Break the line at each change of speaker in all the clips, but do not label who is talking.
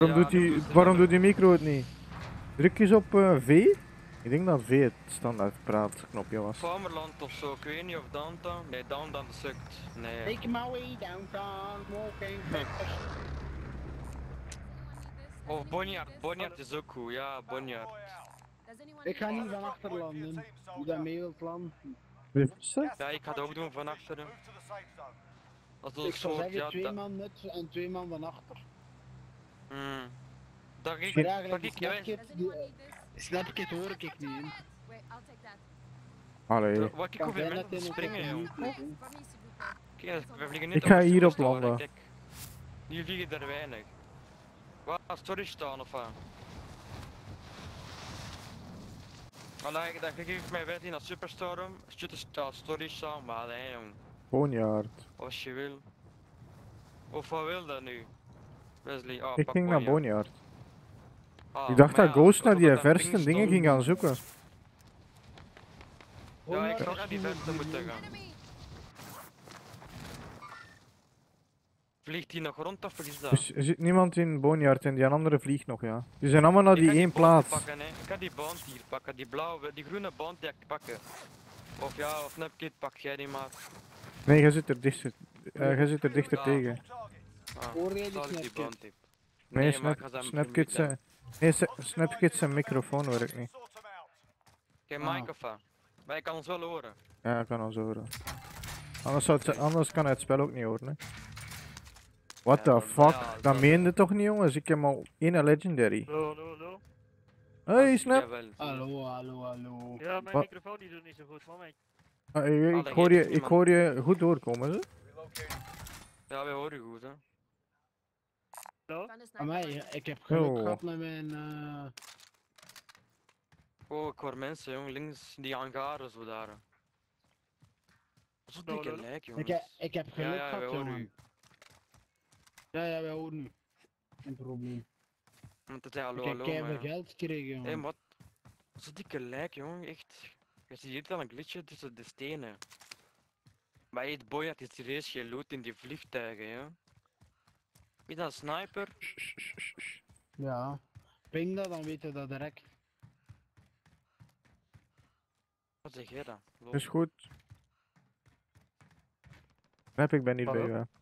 Waarom doet die micro het niet? Druk eens op V. Ik denk dat V het standaard praatknopje was.
Farmerland of zo, ik weet niet of Downtown. Nee, Downtown sukt. Nee.
Take my way downtown, walking fast.
Of Bonjaard, Bonjaard is ook goed, ja, Bonjaard.
Ik ga niet van achter landen. Wie dat mee wilt landen.
Ja, ik ga het ook doen van achteren. Als
Ik zou zeggen
ja,
2 man net en 2 man van achter.
Dat ik,
Maar eigenlijk
ik,
snapkit hoor ik niet in.
Allee.
Wat ik hoeveel mensen springen, joh. Kijk, we vliegen niet
Ik ga
op de
hier op
superstore,
landen.
kijk. Hier vliegen er weinig. Waar storage staan of wat? Allee, dan geef ik mij 15 naar Superstorm, storage staan, maar nee jong.
Bonjaard.
Als je wil. Of wat wil dat nu? Wesley,
Ik ging naar Bonjaard.
Ah,
Ik dacht
maar
dat
ja,
Ghost naar die
dat
verste
pingstone-
dingen ging gaan zoeken.
Ja, ik zou naar die verste moeten gaan. Vliegt die nog rond of is dat?
Dus er zit niemand in Bonjaard en die andere vliegt nog, ja. Die zijn allemaal naar
Ik
die
ga
één
bounty
plaats.
Pakken, hè. Ik ga die bounty hier pakken, die blauwe, die groene bounty ga ik pakken. Of ja, of Snapkit, pak jij die maar.
Nee, jij zit er dichter
Ja.
tegen.
Oordeel
zal ik die
Snapkit.
bounty?
Nee,
maar ik ga ze
Snapkit
vermuten.
Snapkit zijn microfoon werkt niet.
Kijk, mic of wat? Maar je kan ons wel horen.
Ja, ik kan ons horen. Anders kan hij het spel ook niet horen, hè. What
Ja,
the
maar
fuck?
ja,
Dat
dat-
meende toch niet, jongens? Ik heb al één legendary.
Hallo.
Hey, Snap!
Jawel.
Hallo.
Ja, mijn
Wat?
microfoon die doet niet zo goed, moment.
Ik hoor je goed doorkomen, hè?
Ja, wij horen je goed, hè.
Hallo?
Aan mij, ik heb geluk
Oh.
gehad met mijn
Oh, ik hoor mensen, jong, links, die hangaren zo daar. Zo
Hallo,
dikke
hallo.
lijk, jongens.
ik heb geluk
ja, wij
gehad,
horen
jongen.
u.
Ja, wij horen u. Geen probleem.
Want het is hallo,
Ik heb
hallo,
keihard
maar ja.
geld gekregen,
Hé,
jongen.
wat? Zo dikke lijk, jongen, echt. Je ziet hier dan een glitchje tussen de stenen. Maar het boy had is serieus geen loot in die vliegtuigen, ja. Is dat een sniper?
Ja. Ping dat, dan weet je dat direct.
Wat zeg jij dan?
Is goed. Snap, ik ben niet bij
Hallo?
jou.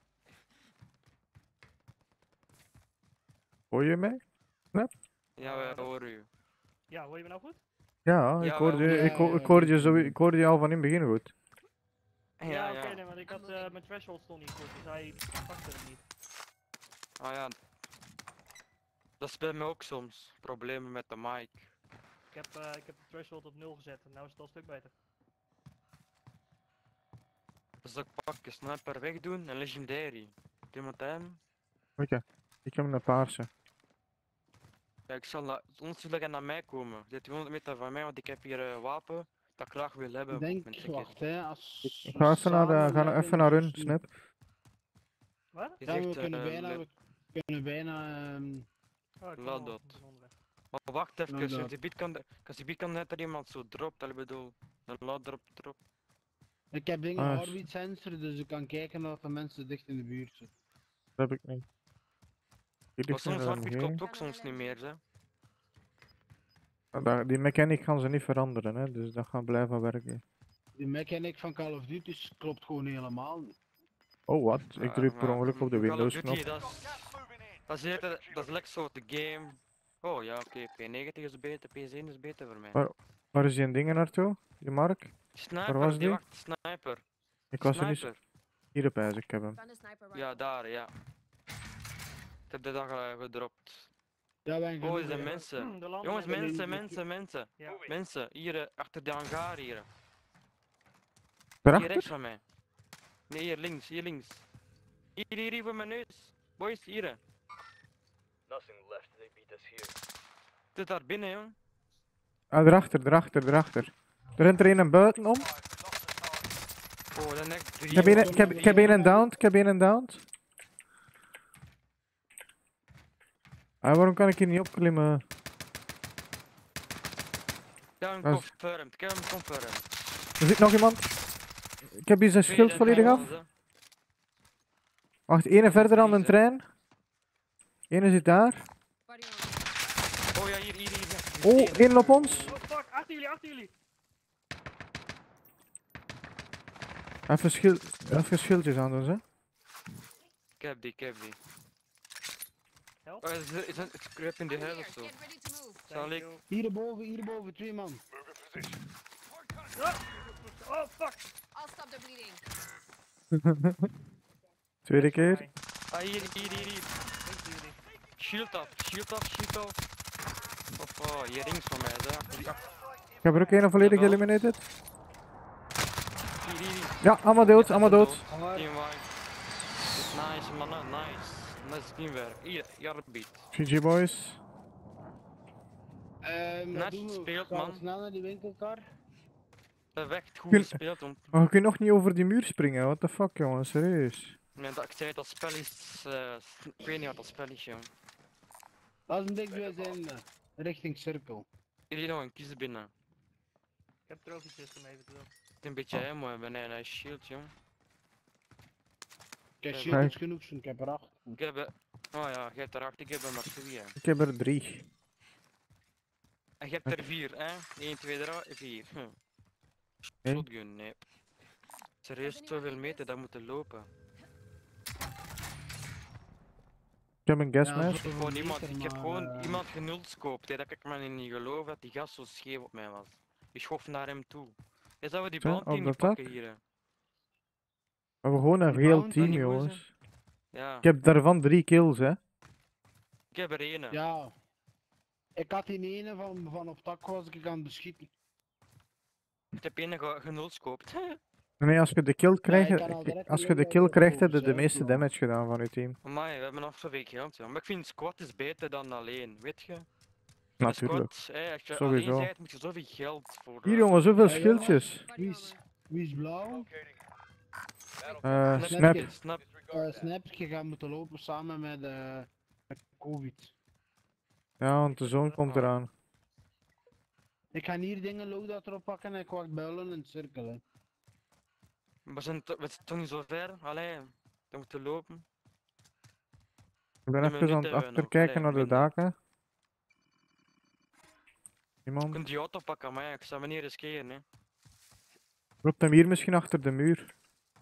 Hoor je mij?
Ja, wij horen u.
Ja, hoor je me nou goed?
Ja,
Ja,
ik hoorde je al van in het begin goed.
Ja,
oké,
ja.
nee, want ik had mijn threshold stond niet goed, dus hij pakte hem niet.
Ah ja. Dat is bij mij ook soms. Problemen met de mic.
Ik heb de threshold op 0 gezet en nu is het al een stuk beter.
Dus ik pak een sniper wegdoen en legendary. Iemand hem?
Oké, ik heb een paarse.
Ja, ik zal soms wil hij naar mij komen. Dit 100 meter van mij, want ik heb hier een wapen dat ik graag wil hebben.
Ik
op
denk,
mijn ticket.
wacht hè, als...
Ik ga even naar hun, Snap.
Wat?
Je
Ja, we
zegt,
kunnen bijna,
le-
we kunnen bijna...
Oh, ik
Laat
kom al
dat.
van de onderweg.
Maar wacht even,
Nou,
als
dat-
die beat kan net er iemand zo dropt, ik bedoel. Een laat drop.
Ik heb dingen
Ah,
heartbeat sensor, dus ik kan kijken of de mensen dicht in de buurt zitten.
Dat heb ik niet. Jullie
Maar
zijn
soms
er
hardbeat
omheen.
klopt ook soms niet meer, hè.
Die mechanic gaan ze niet veranderen, hè, dus dat gaat blijven werken.
Die mechanic van Call of Duty klopt gewoon helemaal niet.
Oh, wat? Ik druk per
Maar
ongeluk op de
Call of
Windows
Duty,
knop.
dat is lekker zo de game. Oh ja, oké, P90 is beter, P1 is beter voor mij.
Waar is die een ding naartoe? Die Mark?
Sniper,
was
die
die?
wacht, sniper.
Ik was er niet
Sniper.
hier op ijs, ik heb hem.
Ja, daar, ja. Ik heb de dag gedropt.
Ja, wij
Oh,
genoeg,
er zijn
hè.
mensen.
De landen
Jongens,
hebben-
mensen.
Ja.
Mensen, hier achter de hangar hier. Hier
Daarachter?
rechts van mij. Nee, hier links. Hier voor mijn neus. Boys, hier. Zit daar binnen, jong.
Ah, erachter. Er rent er een buitenom.
Oh, dan heb ik drie.
Ik heb een downed. Ah, waarom kan ik hier niet opklimmen?
Ik heb hem
Dat is-
confirmed.
Er zit nog iemand. Ik heb hier zijn schild volledig af. Wacht, ene verder aan de trein. Ene zit daar. Oh, één op ons.
Oh fuck, achter jullie, achter jullie!
Even schildjes aan doen, hè.
Ik heb die, ik heb die.
Help.
Oh, is een scrap in de hel of zo?
Get ready to move.
Zal
Thank
ik?
you.
Hierboven, 2 man.
Oh fuck!
I'll stop the bleeding.
Tweede keer.
Ah, hier.
Links van jullie.
Shield af. Of, oh, hier links van mij, daar.
Ik heb er ook één volledig
Jawel.
eliminated.
Hier.
Ja, allemaal dood, allemaal dood.
Team wipe. Nice, mannen, nice. Nice teamwerk. Hier, Jarbeat.
GG boys.
Net gespeeld, man.
Snel naar die winkelkar.
Perfect, goed
Kun-
gespeeld, om.
Maar je kunt nog niet over die muur springen, what the fuck jongen, serieus.
Ja, ik zei dat spel is, ik weet niet wat dat spel is, joh.
Dat is een dik bij zijn richting cirkel.
Jullie nog een kies binnen.
Ik heb trofietjes om eventueel.
Het is een beetje ammo hebben en een shield, joh.
Ik heb
Ja,
shield is genoeg, ik heb er 8.
Ik heb oh ja, jij hebt er 8, ik heb er maar 2, hè.
Ik heb er 3.
En je hebt er 4, hè? 1, 2, 3, 4.
Oké.
Shotgun, nee. Serieus, zoveel meter, dat moeten lopen.
Ik heb een gasmask.
Ik heb gewoon iemand genulscoopt, hè, dat ik me niet geloof dat die gast zo scheef op mij was. Die schof naar hem toe. Is dat we die
Zo,
bounty
op
niet
dat
pakken
dak?
hier? Hè?
We hebben gewoon een
Die
heel
bounty
team
niet
jongens.
Ja,
Ik heb daarvan 3 kills hè.
ik heb er 1.
Ja. Ik had die ene van op tak was ik aan het beschieten.
Ik heb 1 genulscoopt.
Nee, als je de kill krijgt,
kan al direct
als je
een
de
logo
kill krijgt, heb je
opkomen,
de
zo,
meeste
ja.
damage gedaan van je team.
Amai, we hebben nog zoveel geld, joh. Maar ik vind squad is beter dan alleen, weet je? Een
Natuurlijk.
squad, als je
Sowieso.
alleen bent, moet je zoveel geld voor...
Hier jongen, zoveel
Ja, jongen.
schildjes.
Body
Wie is,
armor.
wie is blauw?
Snap.
Snap.
Snap, je gaat moeten lopen samen met COVID.
Ja, want de zon komt eraan.
Ik ga hier dingen loadout erop pakken en ik wacht builen in het cirkel. Hè.
We zijn toch niet zo ver? Allee, we moeten lopen.
Ik ben
Ja,
even
maar
aan
dit
het
hebben we nog.
achterkijken naar
Allee,
de
minder.
daken.
Je
Iemand?
kunt die auto pakken, maar ja, ik zou me niet riskeren, hè.
Loopt hem hier misschien achter de muur?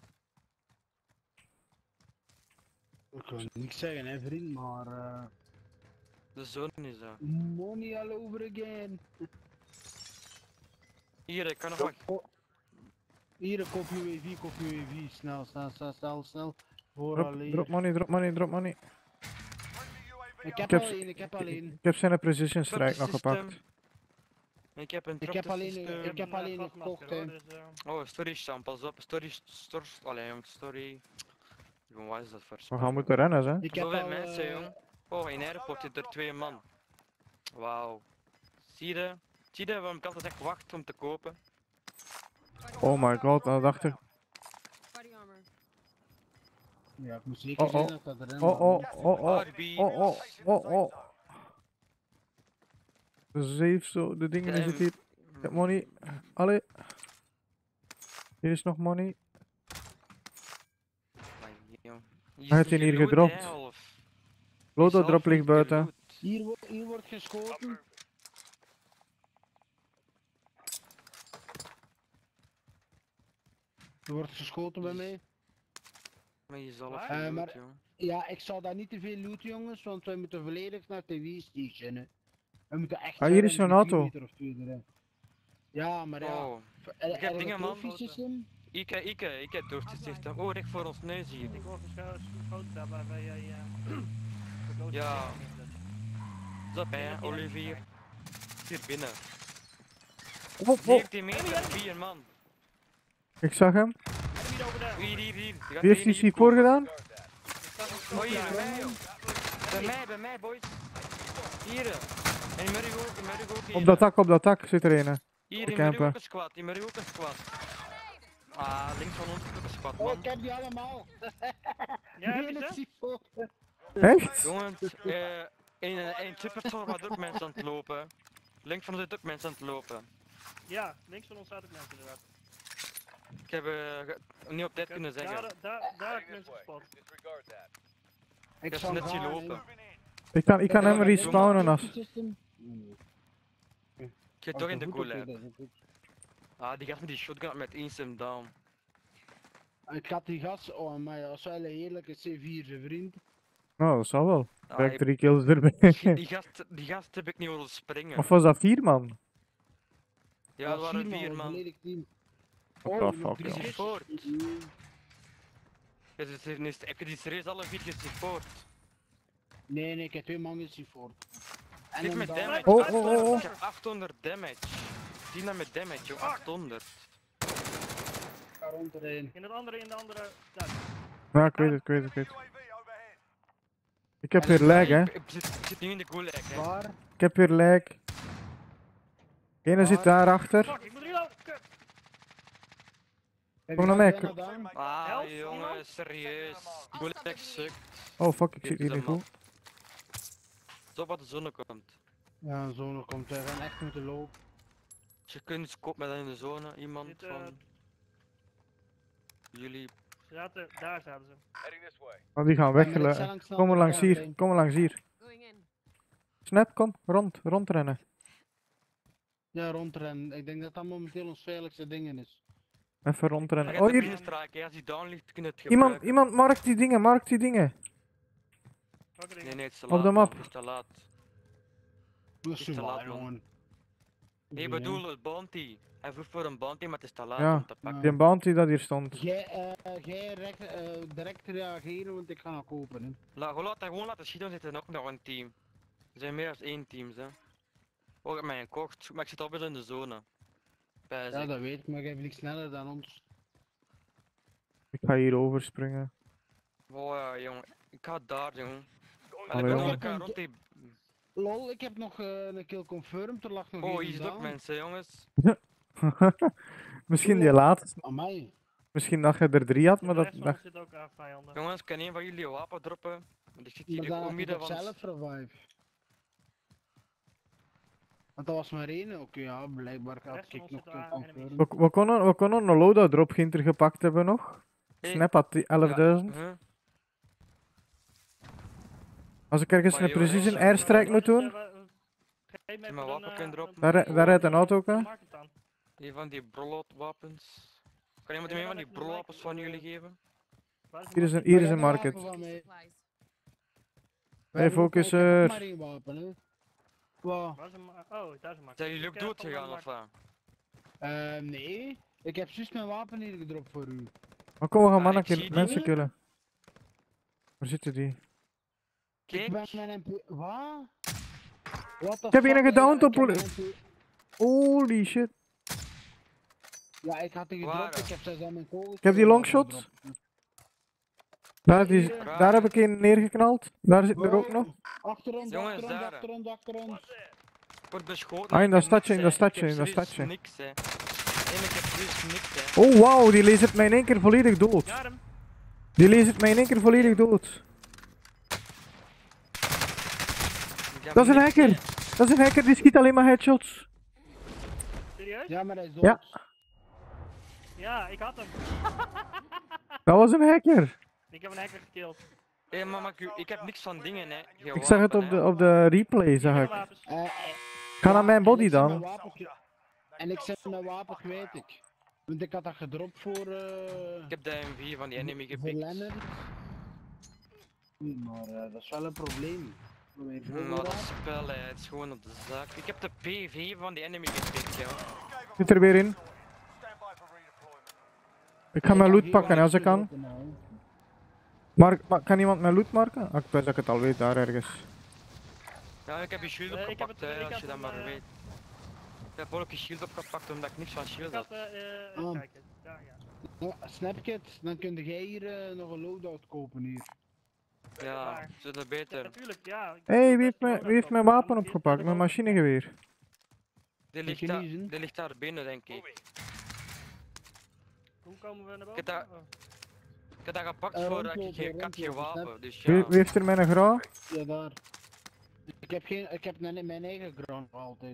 Ik kan niks zeggen hè vriend, maar
De zone is dat.
money all over again.
Hier, ik kan nog wat...
Hier, kop UAV, snel. Voor alleen.
Drop money.
Ik heb
heb
al
z-
één, ik heb al één.
Ik heb zijn precision strike nog
System.
gepakt.
Ik heb een
Ik heb
trapte
alleen-
system.
ik heb alleen nog
gasmasker,
gekocht, hè.
hoor, dus,
Oh, storage staan, pas op. Allee, jong, story... Jong, wat is dat voor
We
spel?
gaan moeten rennen hè.
Ik heb
Zoveel
al,
mensen, jong. Oh, in airport zitten er 2 man. Wauw. Zie je? Waarom ik altijd echt wacht om te kopen?
Oh my god, nou dacht ik.
Body armor.
Ja, ik moet zeker
Oh,
zijn
oh.
dat dat erin
Oh. Zeef zo, de dingen is het hier. Ik heb money. Allee. Hier is nog money. Hij heeft hier gedropt. Lodo drop ligt buiten.
Hier wordt geschoten. Er wordt geschoten bij mij.
Maar je zal
Maar-
even
maar-
loot, joh.
Ja, ik zou daar niet te veel looten jongens, want wij moeten volledig naar TV-station. Hè. We moeten echt...
Ah, hier is
verder
een
dan 3
auto.
meter of 2 erin. Ja, maar ja.
Oh,
Er
heb
is
dingen,
een
man.
trophy-systeem.
ik heb doorgezicht. Oh, recht voor ons neus hier.
ik word geschoten daar waar jij... gedood
Ja.
bent.
Zap hè, Olivier. Hier binnen.
Oh.
19 meter, 4 man.
Ik zag hem.
Enemy over there.
Hier. Die gaat
Wie heeft die
hier
C4 gedaan?
Oh, hier, bij mij, joh. Bij mij, boys. Hier. En in Murray ook, hier.
Op dat dak zit er een.
Hier,
te
in Murray
campen.
ook een squad, Ah, links van ons ook een squad,
Oh,
man.
ik heb die allemaal.
Ja, heb je
Eén
ze?
C4.
Echt?
Jongens, in Chippertor waren ook mensen aan het lopen. Links van ons zijn ook mensen aan het lopen.
Ja, links van ons staat ook mensen inderdaad.
Ik heb niet op tijd kunnen zeggen.
Daar heb ik mensen gespot.
Ik
heb
zal
net zien
gaan,
lopen.
hè.
Ik kan hem respawnen als.
Trophy-systeem.
Je
Als
toch in de
voet
gulag.
oké, dat is goed.
Ah, die gast met die shotgun had met 1 sim down.
Ik had die gast, oh maar dat was wel een heerlijke C4 zijn vriend.
Nou, dat zal wel.
Ah,
Kijk,
ik-
3 kills erbij.
die gast heb ik niet horen springen.
Of was dat 4 man?
Ja, dat waren
4
4
een
man.
volledig team.
What
Oh,
the
nog
fuck,
3
joh.
Is voort.
Mm.
Heb je die serieus alle 4 gesupport?
Nee, ik heb 2 man gesupport. En
Kijk
een
met
dame-
damage.
Oh, oh, oh, oh.
Ik heb 800 damage. Die naar met damage, joh. 800.
Ga rondrijden.
In de andere. Ja,
Ja, ik weet het, ik weet het, ik weet het. Ik heb weer lag, hè.
Ik zit nu in de gulag, hè.
Waar?
Ik heb weer lag. Ene zit daarachter.
fuck, ik moet reloaden. Kut.
Heb
Kom
je
naar
dat
mij,
gedaan?
Ah,
Help,
jongen,
iemand?
serieus.
I'll
Gulag
stop the
sukt.
Oh fuck, ik
Hier
zit
is
hier niet
een man.
goed.
Zo wat de zon komt.
Ja, zo nog komt hij gaan echt moeten lopen.
Je kunt kop met in de zone, iemand
Dit,
van jullie.
Daar zaten ze.
Oh, die gaan
Ja, maar ik
weg.
zal hem snel
Kom maar langs
terug
hier,
gaan,
kom maar langs hier.
Going in.
Snap, kom, rondrennen.
Ja, rondrennen. Ik denk dat dat momenteel ons veiligste dingen is.
Even
Je
rondrennen.
gaat
Oh,
de
hier.
binnenstraak, hè. Als die down ligt, kun je het
Iemand,
gebruiken.
iemand, mark die dingen.
Welke dingen?
Nee, nee, het is te
Op
laat.
de map.
man, Het is te laat.
Dat
Is
is
te
zo
laat,
waar,
man.
jongen.
Nee, ik bedoel het bounty. Hij vroeg voor een bounty, maar het is te laat
Ja.
om te pakken.
Die bounty dat hier stond.
Jij direct reageren, want ik ga nog kopen. Hè.
Gewoon laten schieten, we zitten ook nog een team. Er zijn meer dan 1 team, hè. Ook heb mij gekocht, maar ik zit alweer in de zone. Bij
Ja, dat weet ik, maar jij vliegt sneller dan ons.
Ik ga hier overspringen.
Wow, ja, jongen. Ik ga daar, jongen. Maar
Allee,
ik bedoel,
jongen.
ik ga rond die...
Lol, ik heb nog een kill confirmed, er lag nog
Oh,
één
hier zitten ook
down.
mensen, jongens.
Misschien die laatste.
Amai.
Misschien dat je er 3 had, maar dat...
Rechts van
dat...
ons zitten ook vijanden.
Jongens, kan een van jullie een wapen droppen? Want ik zit
Maar
hier
dan
ook
had ik
midden
toch
van...
zelf revive. Want dat was maar één, oké, ja, blijkbaar had
Rechts van
ik
ons
nog
zitten
kill
enemies.
confirmed.
We konden een loadout drop ginter gepakt hebben nog.
Hey,
Snap had die 11.000.
huh?
Als ik ergens
Maar
een
joh,
precision
is-
airstrike moet doen,
Geef me
mijn
even
wapen kunnen erop.
daar rijdt een auto ook, hè?
Die van die brolwapens. Kan iemand
Ja,
mij
dan
van die
heb je
brolwapens
gelijk,
van jullie geven?
Hier is een
Maar
market.
wapen van mij.
Supplies.
We
Hey,
hebben ook- ik heb
focuser.
ook maar één wapen, hè. Wow.
Oh, daar is een markt.
Zijn jullie ook
Ik heb
dood
van
gegaan
mijn
of wat?
Nee. Ik heb juist mijn wapen hier gedropt voor u.
Maar kom, we gaan
Ah,
mannen
ik zie
killen,
die.
mensen killen. Waar zitten die?
Ik ben
Kijk,
mijn MP... Wat? What the
Ik heb hier
fuck,
een gedowned
ik
op
heb
poli-
mijn MP
Holy shit.
Ja, ik had die gedropt,
Waar?
ik heb zelfs aan mijn kogels...
Ik heb die longshot. Daar heb ik een neergeknald. Daar zit er ook nog.
Achter ons,
Jongens,
achter ons,
daar.
achter ons, achter ons.
ik word beschoten.
Ah, in
ik
dat
heb niks,
stadje, in
hè.
dat
Ik heb
stadje, in dat
serieus
stadje.
niks, hè. En ik heb serieus niks, hè.
Oh wauw, die leest mij in één keer volledig dood.
Ja, hem.
Die leest mij in één keer volledig dood.
Ik heb
Dat is een
niks,
hacker.
hè.
Dat is een hacker, die schiet alleen maar headshots.
Serieus?
Ja, maar hij is dood.
Ja.
Ja, ik had hem.
Dat was een hacker.
Ik heb een hacker gekilld.
Hé, maar ik heb niks van dingen, hè. Geen
Ik zag het
wapen,
op de replay, zag ik.
Wapens.
Ga naar mijn
en
body
ik zet
dan.
mijn wapen En ik zet mijn wapen kwijt, ik. Want ik had dat gedropt voor...
Ik heb de M4 van die enemy
voor
gepikt.
Lennart. Maar dat is wel een probleem. Voor mijn
Maar dat
voorraad.
spel, hè. Het is gewoon op de zaak. Ik heb de PV van die enemy gepikt, ja.
Zit er weer in. Ik ga mijn loot
hier
pakken
wel
als ik kan.
gedropt, nou.
Kan iemand mijn loot marken? Ah, ik wist dat ik het al weet, daar ergens.
Ja, ik heb je shield
Ik heb
opgepakt,
het-
hè,
ik
als
heb
je dat
een,
maar weet. Ik heb ook je shield opgepakt omdat ik niks van shield
Ik
had.
had, even
Oh.
kijken. Ja, ja.
Ja, Snapkit, dan kun jij hier nog een loadout kopen hier.
Ja,
Waar?
zit er
Ja,
beter.
natuurlijk, ja. Ik
Hé,
wil
wie
best
heeft
die
mijn,
loadout
wie heeft mijn
kopen,
wapen
maar die
opgepakt?
is
Mijn
wel
machinegeweer.
Die ligt daar binnen, denk ik.
Hoe komen we naar boven?
Ik heb daar-
Oh.
Ik heb dat gepakt
Eh,
voor dat ik
rondlopen,
ik had geen
rondlopen,
wapen, dus
Wie,
ja.
wie heeft er mijn grauw?
Ja, daar. Ik heb mijn eigen ground altijd.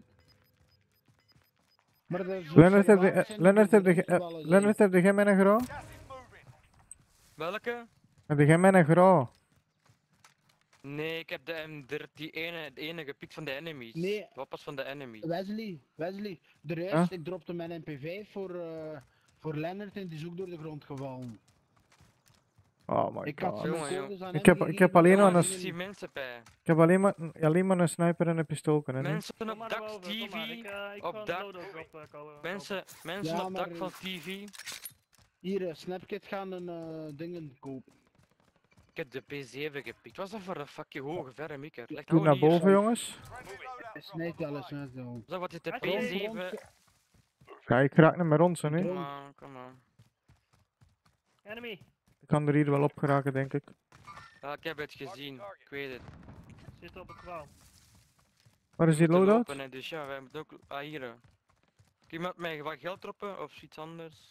Maar dat is
Lennart,
zo'n
heb
wapens zijn die
Lennart, heb
direct
je-
vallen zijn.
Lennart, heb jij mijn grauw?
Welke?
Heb jij mijn grauw?
Nee, ik heb de M13, de ene gepikt van de enemies.
Nee.
Wat was van de enemies?
Wesley. De rest, ik dropte mijn MP5 voor Lennart en die is ook door de grond gevallen.
Oh my
Ik had
god.
zijn
Jongen,
codes aan
Ik
hem
heb
gegeven,
alleen maar
maar
een
Ik zie mensen bij.
Ik heb alleen maar een sniper en een pistool kunnen. Hè?
Mensen
Kom
op
maar
dak
naar boven, kom maar.
TV.
Ik
op
ga een
dak.
loadout drop komen.
Mensen
Ja,
op
maar-
dak van TV.
Hier, Snapkit gaan een dingen kopen.
Ik heb de P7 gepikt. Wat is dat voor een fucking hoge verre mikker? Leg
Doe
nou
naar
hier.
boven, jongens.
Snijdt alles net zo.
Zo, wat is de
Hij
P7?
Ja, ik raak niet meer rond, hè, nu.
Kom aan, kom aan.
Enemy.
Ik kan er hier wel op geraken, denk ik.
Ja, ik heb het gezien. Ik weet het.
Zit op het gebouw.
Waar is die
Te
loadout?
lopen, hè, dus ja, wij moeten ook... Ah, hier. Kan iemand mij wat geld droppen of iets anders?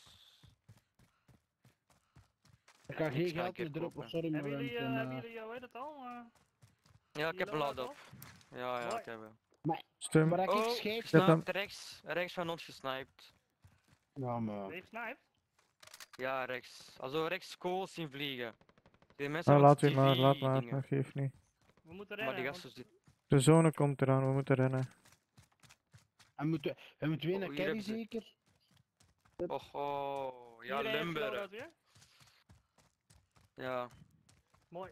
Ik kan geen
Niks ga
geld
ik hier
meer droppen,
kopen.
sorry maar.
Hebben jullie,
Wim,
hebben jullie, hoe heet het al?
Ja, ik heb een
loadout
load op. Ja, ja,
Mooi.
ik heb hem.
Stum.
Maar ik
Oh,
scheid.
Zet hem.
gesniped, rechts van ons gesniped.
Ja, maar.
Heeft sniped?
Ja, rechts. Also rechts kool zien vliegen. Die mensen
Nou,
met
laat u maar,
TV
laat maar.
dingen.
Dat geeft niet.
We moeten
Maar
rennen.
die
want
gasten zitten...
De zone komt eraan, we moeten rennen.
En moeten weer naar
hier
carry
hebben ze-
zeker?
Oh, ja,
iedereen heeft
Limburg.
loadout weer?
Ja.
Mooi.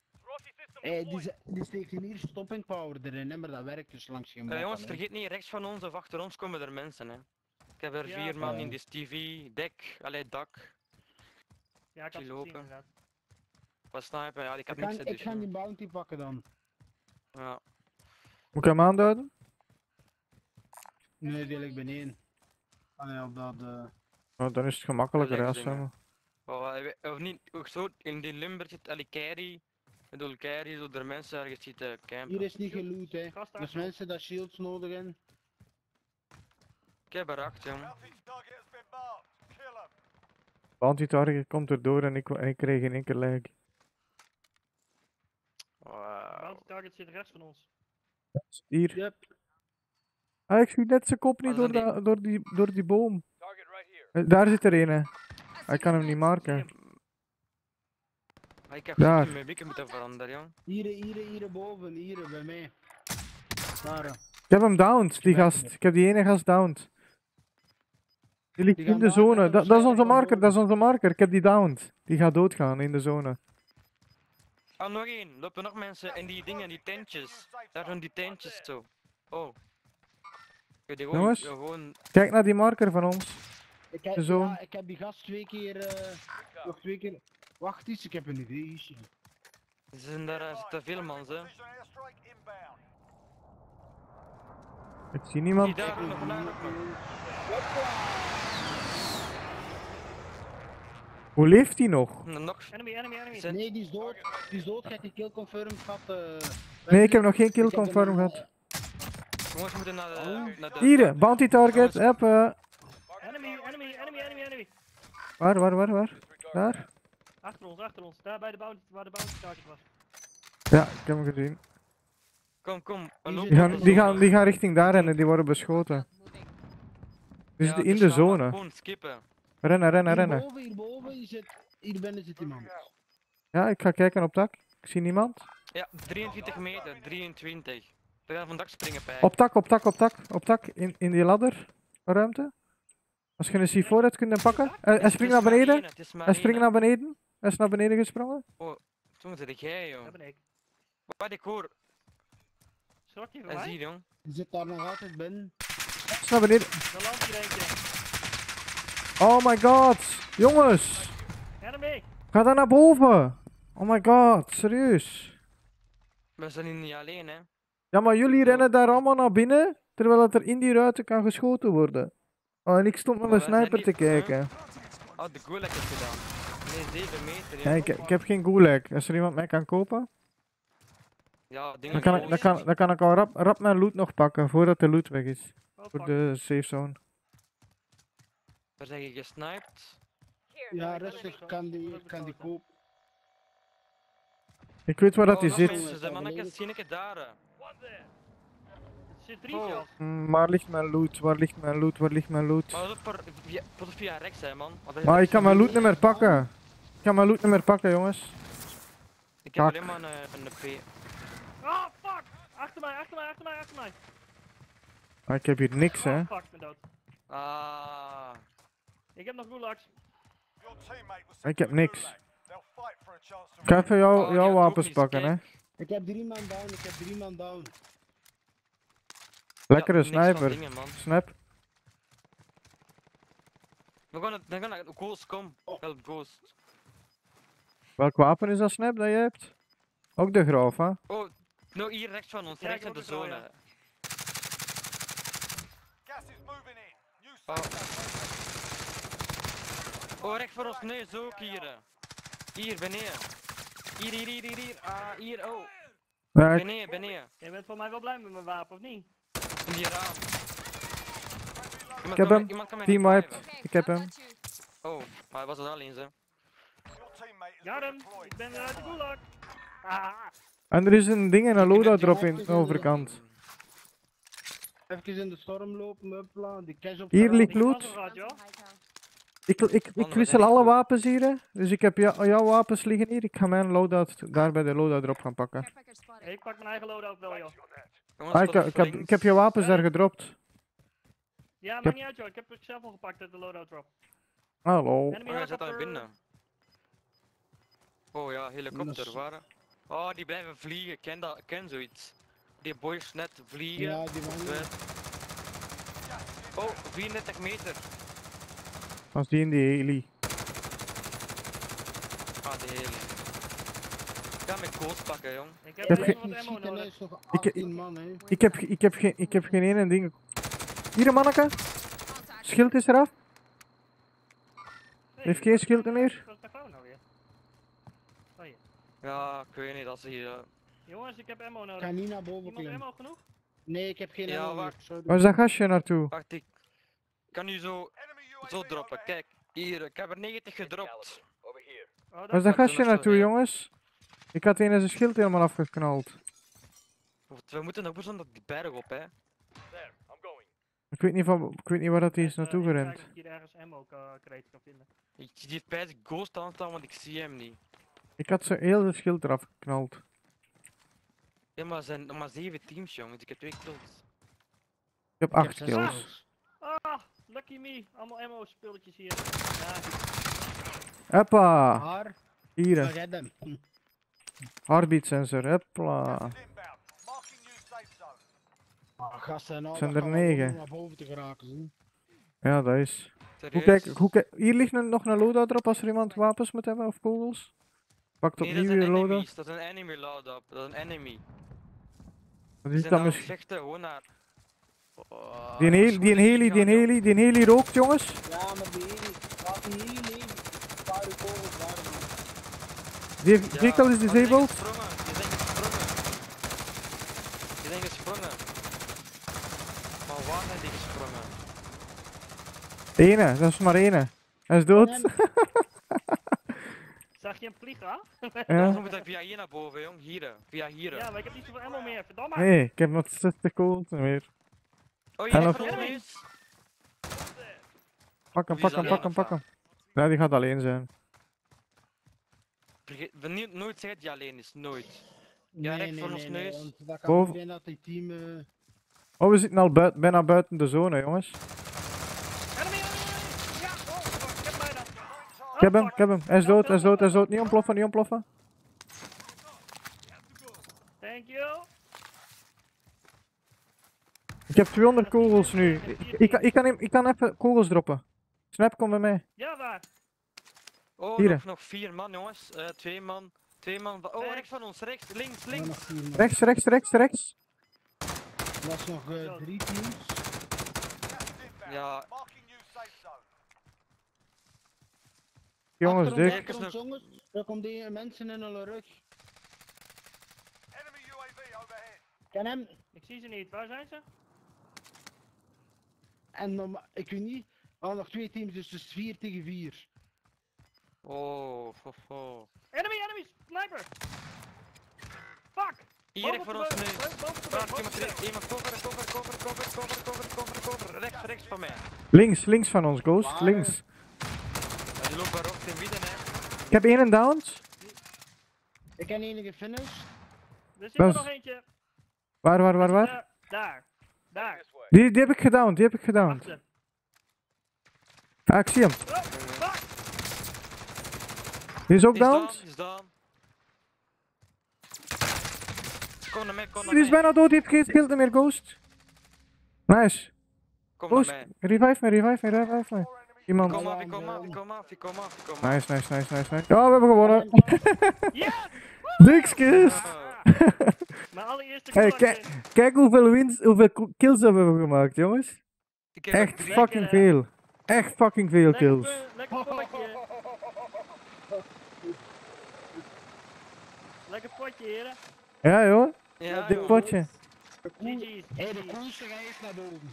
Die steekt hier stopping power erin, hè, maar dat werkt dus langs geen
Jongens,
hè.
vergeet niet, rechts van ons of achter ons komen er mensen, hè. Ik heb er
Ja,
4 man
ja.
in die TV, dek, allee, dak.
Ja, ik had
Die
het gezien
lopen.
inderdaad.
Wat snipen, ja, ik heb
Ik
niks
ga,
te
ik ga
doen.
die bounty pakken dan.
Ja.
Moet ik hem aanduiden?
Nee, die ligt beneden. Ah nee, op dat...
Nou, dan is het gemakkelijker, ja,
Lekker
Sam.
Of niet, ook zo, in die Limburg zit Ali Carry. Ik bedoel, Carry, zo er mensen ergens zitten campen.
Hier is niet geloot, hè.
Gast
Dus
achter ons.
mensen dat shields nodig hebben.
Ik heb er 8, jong.
Bounty target komt erdoor en ik kreeg geen enkel lijk.
Wauw.
Bounty target zit rechts van ons.
Hier.
Yep.
Ah, ik zie net zijn kop niet
Als
door,
dan
door die boom. Daar zit er een, hè. Hij kan hem niet marken.
Maar ik heb
Daar.
goed mijn wikken moeten veranderen, jong.
Hier boven, hier bij mij. Daar.
Ik heb hem downed, die
Weg
gast.
hier.
Ik heb die ene gast downed. Die ligt
Die
in
gaan
de
daar
zone.
net
Dat is onze
waarschijnlijk
marker,
van
dat is onze marker. Ik heb die downed. Die gaat doodgaan in de zone.
Ah, nog één. Lopen nog mensen in die dingen, die tentjes. Daar zijn die tentjes zo. Oh. Kun je gewoon,
Jongens?
gewoon...
Kijk naar die marker van ons. Zo.
Ja, ik heb die gast nog 2 keer... Wacht eens, ik heb een idee.
Er zijn daar zitten veel man, hè.
Ik zie
Die
niemand.
daar ook nog vandaan ook nog.
Hoe leeft hij nog?
Nog.
Enemy.
Zijn-
Nee, die is dood. Die is dood, gaat die kill confirmed gehad.
Nee, ik heb nog geen kill
Ik heb
confirm
hem,
gehad.
Jongens, we moeten naar de... Naar de
Hier, bounty target.
Jongens.
Hup.
Enemy.
Waar? Daar?
Achter ons. Daar bij de bounty, waar de bounty target was.
Ja, ik heb hem gezien.
Kom. We
Die
lopen
Die
naar
gaan,
de
die
zone.
gaan, die gaan richting daar rennen, die worden beschoten.
Moving.
Dus
Ja,
in
dus
de
gaan we
zone.
Gewoon skippen.
Rennen.
Hierboven, hier binnen zit iemand.
Ja, ik ga kijken op dak. Ik zie niemand.
Ja, 23 meter, 23. We gaan van dak springen, Pijk.
Op tak. In die ladderruimte. Als je een C4 hebt, kun je hem pakken. Hij springt naar beneden. Hij springt naar beneden. Hij is naar beneden gesprongen.
Toen zit jij, joh.
Dat ben ik.
Wat ik hoor,
Schrok je van
en
mij?
zie, jong.
Die zit daar nog altijd binnen.
Hij is naar beneden.
Dan landt hier eentje.
Oh my god. Jongens.
Enemy.
Ga daar naar boven. Oh my god. Serieus.
We zijn hier niet alleen, hè.
Ja, maar jullie rennen daar allemaal naar binnen. Terwijl het er in die ruiten kan geschoten worden. Oh, en ik stond met
Maar
mijn
wij zijn
sniper te
niet-
kijken.
Oh, de gulag is gedaan. Nee, 7 meter,
Ja,
joh.
ik heb geen gulag. Als er iemand mij kan kopen,
Ja, dingen
dan kan ik al rap mijn loot nog pakken voordat de loot weg is.
Oh,
Voor
fuck.
de safe zone.
We zijn hier gesniped.
Here.
Ja,
ik wil
rustig,
ook
kan
ik wil
die
ook
kopen.
beschoten.
Ik weet waar dat hij
nog
zit.
mensen, zijn mannetjes, zie ik het daar.
Er zit 3
Oh.
zelfs.
Waar ligt mijn loot? Waar ligt mijn loot?
Maar dat is via rechts, hè, man.
Maar ik kan mijn loot niet meer pakken. Ik kan mijn loot niet meer pakken, jongens.
Ik heb
kak.
alleen maar een P.
Oh, fuck! Achter mij, achter mij, achter mij, achter mij.
Maar ik heb hier niks, hè.
Oh, fuck, ik ben dood.
Ah.
Ik heb nog gulags.
Ik heb niks. Ik ga even
Oh, die
jouw
had
wapens
ook
pakken,
niks,
hè.
kijk.
Ik heb 3 man down, ik heb 3 man down.
Lekkere
Ja, niks van
sniper.
dingen, man.
Snap.
We gaan naar Ghost, kom.
Oh.
Help Ghost.
Welk wapen is dat, Snap, dat je hebt? Ook de groof, hè?
Oh, nou hier rechts van ons,
Ja,
rechts
ik
in de
heb ook een
zone. Oh, rechts voor ons, nee, zo ook hier. Hier, beneden. Hier. Ah, hier, oh.
Ja, ik,
Beneden.
Jij bent voor mij wel blij met mijn wapen, of niet?
In die raam.
ik heb hem.
Iemand kan mij
Team
niet
wiped.
reviven.
Okay,
Ik heb
I've
hem.
got you.
Oh, maar hij was er alleen, ze.
Ja, hem. Ik ben uit de gulag. Ah.
En er is een ding en een loadout drop in de overkant.
Even in de storm lopen, uppla, die cash op.
Hier ligt
Ik
loot.
was er uit, joh.
Ik wissel alle wapens hier, hè. Dus ik heb jouw wapens liggen hier. Ik ga mijn loadout daar bij de loadout drop gaan pakken.
Care package spotted.
Ik pak mijn eigen loadout wel, joh.
Jongens,
Ah,
tot
ik heb je wapens daar gedropt.
Ja,
heb-
maakt niet uit, joh. Ik heb het zelf al gepakt uit de loadout drop.
Hallo.
Enemy
Oh, hij zit daar
helicopter.
binnen. Oh ja, helikopter,
Dat-
waar? Oh, die blijven vliegen, ken zoiets. Die boys net vliegen.
Ja, die man.
Oh, 34 meter.
Als die in die heli.
Ah, de heli. Ik ga mijn koos pakken, jong.
Ik heb
heb
even
geen-
wat ammo
Schieten
nodig.
is nog
Ik-
18 man, hè.
Ik heb geen ene ding. Hier een manneke.
Contact.
Schild is eraf.
Hey,
Heeft geen schild meer?
Wat is dat nou weer? Oh, hier.
Ja, ik weet niet, dat is hier.
Jongens, ik heb ammo
Ik
nodig.
ga niet naar boven
Iemand
klimmen.
ammo genoeg?
Nee, ik heb geen
Ja,
ammo meer.
wacht.
Sorry.
Waar is dat gastje naartoe?
Wacht, ik kan nu zo droppen. Kijk, hier, ik heb er 90 gedropt.
Oh,
Waar is dat
Wacht, er
gastje
nog zo
naartoe,
één.
jongens? Ik had een zijn schild helemaal afgeknald.
We moeten nog best die berg op, hè.
Ik weet niet waar dat hij is naartoe
Ik kijk
gerend.
of ik hier ergens ammo kreet kan vinden.
Ik zie die pijs ghost aanstaan, want ik zie hem niet.
Ik had zo heel de schild eraf geknald.
Ja, maar er zijn nog maar 7 teams, jongens. Ik heb 2 kills.
Ik heb
Ik heb
8
zes
kills.
kills.
Ah, lucky me. Allemaal ammo spulletjes hier. Ja,
Hoppa.
Haar,
Hier,
vergeet hem.
heartbeat sensor. Hopla.
Ah, gasten, nou,
Zijn
dat
er
gaan we
9.
om naar boven te geraken, zie.
Ja, dat is.
Serieus?
Hier ligt nog een loadout erop als er iemand wapens moet hebben of kogels. Pakt
Nee, dat
opnieuw
zijn
je loadout.
enemies. Dat is een enemy loadout. Dat is een enemy.
Wat
Die
is
zijn
dat
aan het
misschien?
vechten gewoon naar... Oh,
Die
dat is
heli rookt, jongens.
Ja, maar die heli, laat die heli leven. Een paar uur kogels daar, man.
Die
Ja,
vehicle is
oh, die zijn
disabled.
gesprongen. Die zijn gesprongen. Maar waar zijn die gesprongen?
Ene, dat is maar ene. Hij is dood.
zag je hem vliegen, hè?
Ja.
Dan moet ik via hier naar boven, jong. Hier, via hier.
Ja, maar ik heb niet zoveel ammo meer. Verdomme.
Nee, ik heb nog 60 kogels meer.
Oh,
En
hier
nog-
van ons is.
Pak hem,
Wie is
pak hem,
alleen
pak hem,
of
pak
wat?
hem. Ja, die gaat alleen zijn.
Nooit zeggen die alleen is, nooit. Ja, recht voor ons neus.
want dat kan
Boven.
niet zijn dat die team...
Oh, we zitten al bijna buiten de zone, jongens.
Enemy! Ja! Oh, fuck, ik heb bijna.
Ik heb hem. Hij is dood, hij is dood, hij is dood. Niet ontploffen, niet ontploffen.
Thank you.
Ik heb 200 kogels nu. Ik kan even kogels droppen. Snap, kom bij mij.
Ja, waar?
Oh,
Hier.
nog 4 man, jongens. 2 man. 2 man. Oh,
Rechts.
rechts van ons, rechts, links,
Ja,
links.
nog 4 man.
Rechts.
Dat is nog 3 teams.
Ja,
Jongens,
Achter ons,
dik.
achter ons, jongens. Er komen die mensen in hun rug. Ken hem.
Ik zie ze niet. Waar zijn ze?
En ik weet niet. We hadden nog 2 teams, dus het is 4 tegen 4.
oh, ho.
Enemy! Sniper! Fuck!
Hier, recht voor ons neus.
Boven de
Waar
brug,
iemand rechts? Iemand cover. Rechts van mij.
Links van ons, Ghost.
Waar?
Links.
Ja, die loopt daar ook in midden, hè.
Ik heb één down.
Ik heb enige finish.
Er zit
Dat
er
is-
nog eentje.
Waar?
Daar. Daar.
Die heb ik gedaan,
Achter.
Ah, ik zie hem.
Oh, fuck.
Die is ook
Die is
down.
down, die is down. Kom naar mij, kom naar
Die is
mij.
bijna dood, die heeft geen schild meer, Ghost. Nice.
Kom naar
Ghost,
mij.
revive me. Iemand.
Kom af, ik kom af, ik kom af, ik kom af, ik kom af.
Nice. Ja, we hebben gewonnen.
Yes!
Dikskis.
Oh.
Mijn allereerste
Hey,
gulag win.
Kijk hoeveel kills hebben we gemaakt, jongens.
Ik heb
Echt
er drie.
fucking veel. Echt fucking veel kills.
Lekker potje. Lekker potje, heren.
Ja, joh.
Ja,
Dit
joh.
potje.
GG's.
Hé, de koelste ga eerst naar boven.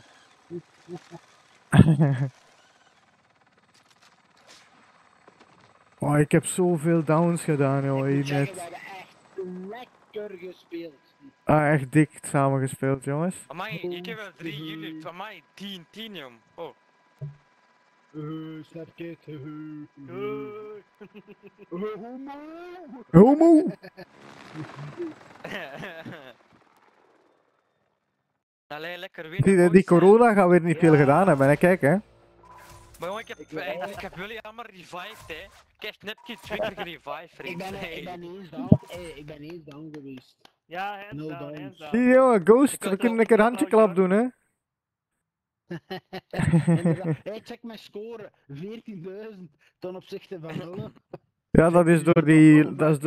Oh, ik heb zoveel downs gedaan, joh.
Ik
Hier
moet zeggen, we
net.
hebben echt lekker gespeeld.
Ah, echt dik samengespeeld, jongens.
Amai, ik heb wel 3 jullie. Amai, 10, jong. Oh.
Snapkit.
Doei.
Homo!
Allee, lekker winnen.
Die
boys, hè.
corona gaat weer niet veel
Ja.
gedaan hebben, hè. Kijk, hè.
Maar jongen, ik heb jullie allemaal revived, hè. Kijk, Snapkid 2 keer gerevived,
Ik
vriend.
ben
Hey.
eens down. Ik ben eens down geweest.
Ja, hands
No
down,
downs.
hands down.
Zie je, jongen, Ghost,
Ik
we
had
kunnen
ook-
een keer handjeklap doen, hè.
Inderdaad. Hey, check mijn score. 14.000 ten opzichte van 0.
Ja, dat is door die... Dat is